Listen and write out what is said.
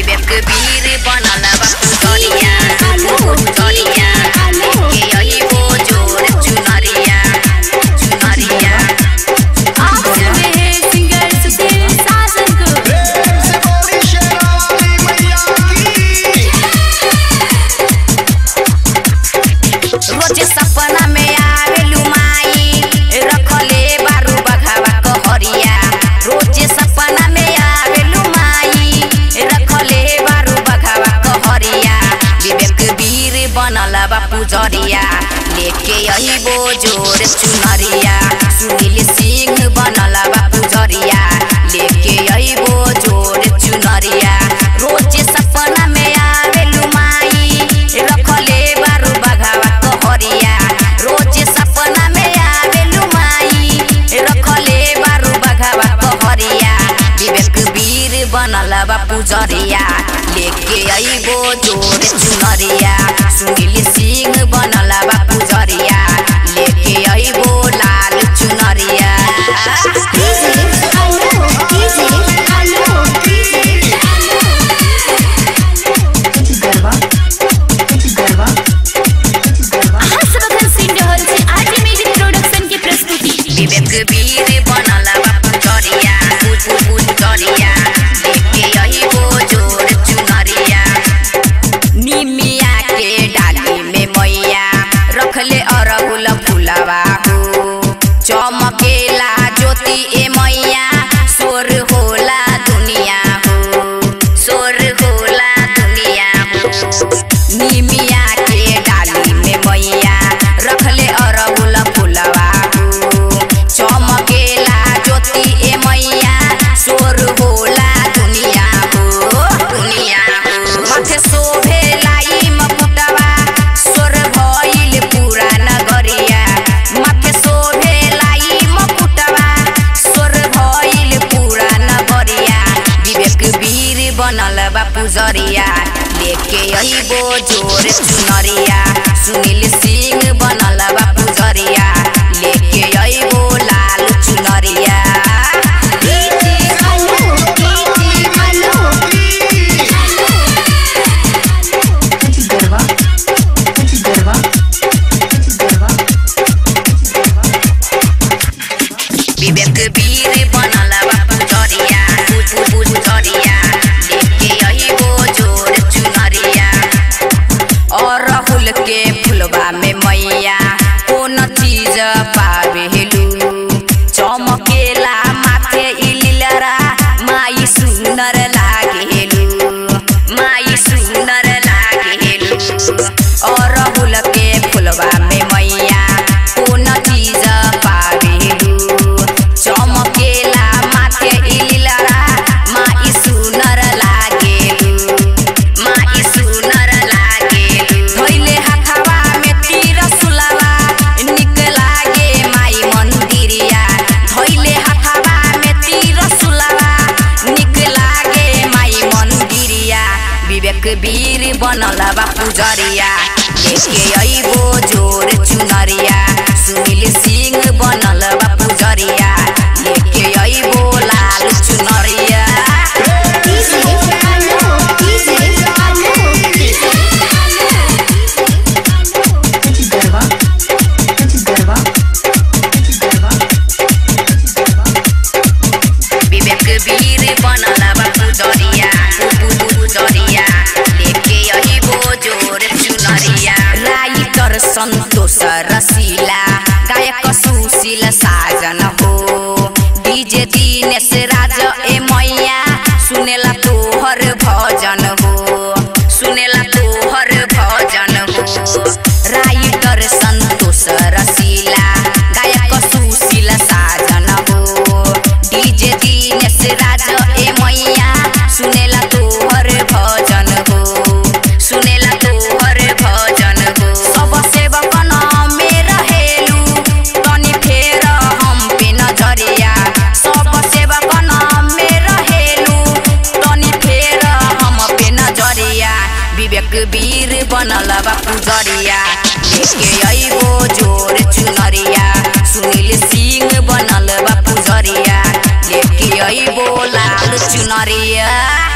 विवेक वीर बनल पुजरिया पुजरिया के यही वो जोर चुनरिया चुनरिया। आप सुन रहे हैं सिंगर सुशील साजन को। रोज सपना में आवेलू माई रखले बारू बघावा कहरिया। रोज सपना में आवेलू माई रखले बारू बघावा कहरिया। विवेक वीर बनल पुजरिया लेके यही वो जोर चुनरिया। सुनील सिंह बनल पुजरिया लेके यही वो जोर चुनरिया। रोज सपना में आवेलू माई रखले बारू बघावा कहरिया। रोज सपना में आवेलू माई रखले बारू बघावा कहरिया। विवेक वीर बनल पुजरिया लेके अइबो जोर चुनरिया। सुनील सिंह बनल पुजरिया लेके अइबो लाल चुनरिया। विवेक वीर बनल पुजरिया पुजरिया लेके अइबो जोर चुनरिया। निमिया के डाली में मैया रखले अरहुल फुलवा हो। चमकेला ज्योति ए मैया सोर होला दुनिया हो सोर होला दुनिया हो। निमिया के डाली में मैया रखले अरहुल फुलवा हो। चमकेला ज्योति ए मैया सोर होला दुनिया हो दुनिया हो। माथे शोभे लाई मकुटवा सोर भइल पूरा नगरिया। माथे शोभे लाई मकुटवा सोर भइल पूरा नगरिया। विवेक वीर बनल पुजरिया लेके अइबो जोर चुनरिया। सुनील सिंह बनल पुजरिया लेके अइबो लाल चुनरिया। विवेक वीर बनल पुजरिया पुजरिया लेके अइबो जोर चुनरिया। अरहुल के फुलवा में मैया कौन चीज पावेलू। चमकेला माथे इलिलरा माई सुंदर लागेलू माई सुंदर लागेलू। अरहुल के फुलवा में मैया कौन चीज पावेलू। चमकेला माथे इलिलरा माई सुंदर लागेलू माई सुंदर लागेलू। धइले हाथवा में तीर सुलवा निक लागे माई मंदिरिया। धइले हाथवा में तीर सुलवा निक लागे माई मंदिरिया। विवेक वीर बनल पुजरिया लेके अइबो जोर चुनरिया। सुनील सिंह बनल पुजरिया लेके अइबो लाल चुनरिया। विवेक वीर बनल पुजरिया पुजरिया लेके अइबो जोर चुनरिया। राइटर संतोष रसीला गायक सुशील साजन हो। डीजे दिनेश राज ए मैया सुनेला तोहर भजन हो सुनेला तोहर भजन हो। राइटर संतोष रसीला गायक सुशील साजन हो। डीजे दिनेश राज ए मैया सुनेला तोहर भजन हो सुनेला तोहर भजन हो। सब सेवकन में रहेलू तनी फेर हम पे नजरिया। सब सेवकन में रहेलू तनी फेर हम पे नजरिया। विवेक वीर बनल पुजरिया लेके अइबो जोर चुनरिया। सुनील सिंह बनल पुजरिया लेके अइबो लाल चुनरिया।